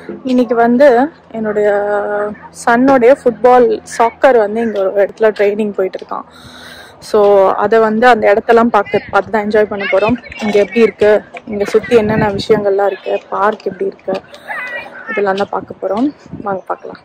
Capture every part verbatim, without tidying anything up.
இன்னைக்கு வந்து என்னுடைய சன்னோடைய ஃபுட்பால் சாக்கர் வந்து இங்கே ஒரு இடத்துல ட்ரைனிங் போயிட்டு இருக்கான். ஸோ அதை வந்து அந்த இடத்தெல்லாம் பார்க்க பார்த்து தான் என்ஜாய் பண்ண போகிறோம். இங்கே எப்படி இருக்குது, இங்கே சுற்றி என்னென்ன விஷயங்கள்லாம் இருக்குது, பார்க் எப்படி இருக்குது, இதெல்லாம் தான் பார்க்க போகிறோம். வாங்க பார்க்கலாம்.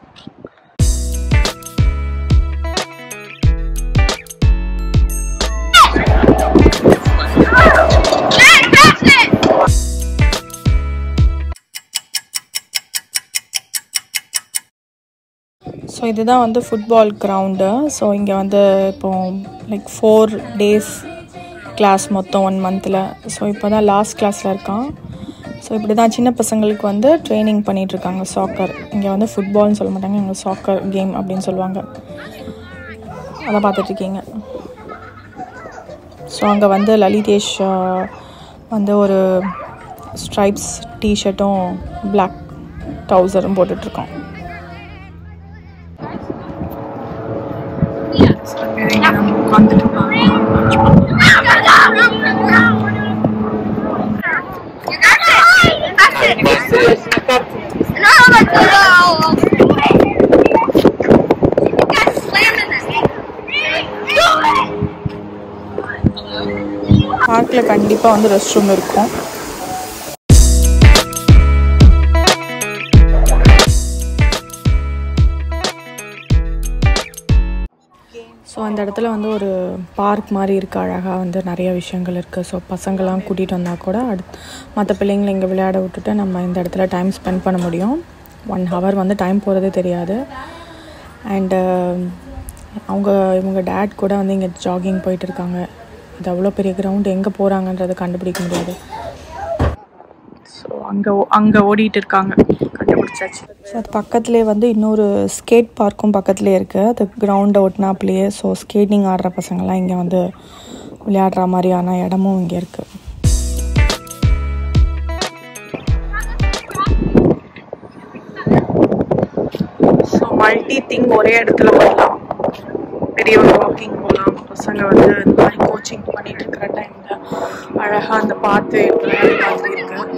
ஸோ இதுதான் வந்து ஃபுட்பால் கிரவுண்டு. ஸோ இங்கே வந்து இப்போது லைக் ஃபோர் டேஸ் கிளாஸ் மொத்தம் ஒன் மந்தில். ஸோ இப்போ தான் லாஸ்ட் கிளாஸில் இருக்கான். ஸோ இப்படி தான் சின்ன பசங்களுக்கு வந்து ட்ரைனிங் பண்ணிகிட்ருக்காங்க. சாக்கர் இங்கே வந்து ஃபுட்பால்னு சொல்ல மாட்டாங்க, இங்கே சாக்கர் கேம் அப்படின்னு சொல்லுவாங்க. அதை பார்த்துட்ருக்கீங்க. ஸோ அங்கே வந்து லலிதேஷ் வந்து ஒரு ஸ்ட்ரைப்ஸ் டிஷர்ட்டும் பிளாக் ட்ரௌசரும் போட்டுட்ருக்கோம். பார்க்கில் கண்டிப்பாக வந்து ரெஸ்ட் ரூம் இருக்கும். ஸோ அந்த இடத்துல வந்து ஒரு பார்க் மாதிரி இருக்குது, அழகாக வந்து நிறைய விஷயங்கள் இருக்குது. ஸோ பசங்கள்லாம் கூட்டிகிட்டு வந்தால் கூட அடுத்து மற்ற பிள்ளைங்களை இங்கே விளையாட விட்டுட்டு நம்ம இந்த இடத்துல டைம் ஸ்பெண்ட் பண்ண முடியும். ஒன் ஹவர் வந்து டைம் போகிறதே தெரியாது. அண்டு அவங்க இவங்க டேட் கூட வந்து இங்கே ஜாகிங் போயிட்டுருக்காங்க. இது அவ்வளோ பெரிய கிரவுண்டு, எங்கே போகிறாங்கன்றதை கண்டுபிடிக்க முடியாது. ஸோ அங்கே அங்கே ஓடிட்டு இருக்காங்க, கண்டுபிடிச்சாச்சு. ஸோ அது பக்கத்துலேயே வந்து இன்னொரு ஸ்கேட் பார்க்கும் பக்கத்துலேயே இருக்குது. அது கிரவுண்டை ஒட்டினாப்லேயே. ஸோ ஸ்கேட்டிங் ஆடுற பசங்கள்லாம் இங்கே வந்து விளையாடுற மாதிரியான இடமும் இங்கே இருக்குது. ஸோ மல்டி திங் ஒரே இடத்துல போகலாம். பெரிய ஒரு வாக்கிங் போகலாம். பசங்க வந்து இந்த மாதிரி கோச்சிங் பண்ணிட்டு இருக்கிற டைமில் அழகாக அந்த பார்த்து பார்த்து இருக்கு.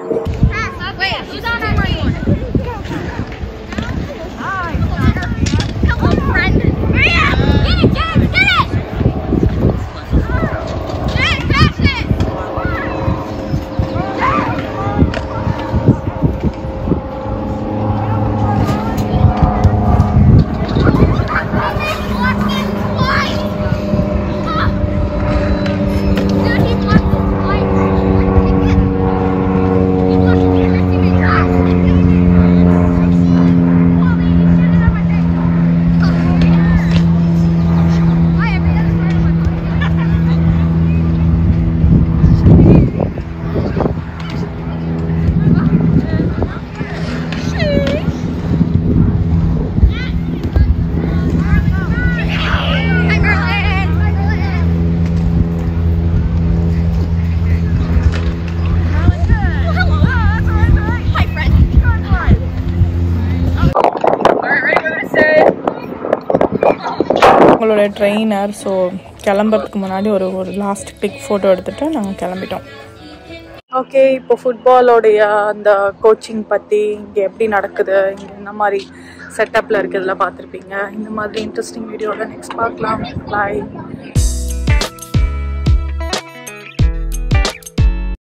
உங்களோட ட்ரெயினர். ஸோ கிளம்புறதுக்கு முன்னாடி ஒரு ஒரு லாஸ்ட் பிக் ஃபோட்டோ எடுத்துகிட்டு நாங்கள் கிளம்பிட்டோம். ஓகே, இப்போ ஃபுட்பாலோடைய அந்த கோச்சிங் பற்றி இங்கே எப்படி நடக்குது, இங்கே இந்த மாதிரி செட்டப்பில் இருக்கிறதுல பார்த்துருப்பீங்க. இந்த மாதிரி இன்ட்ரெஸ்டிங் வீடியோவில் நெக்ஸ்ட் பார்க்கலாம். பாய்.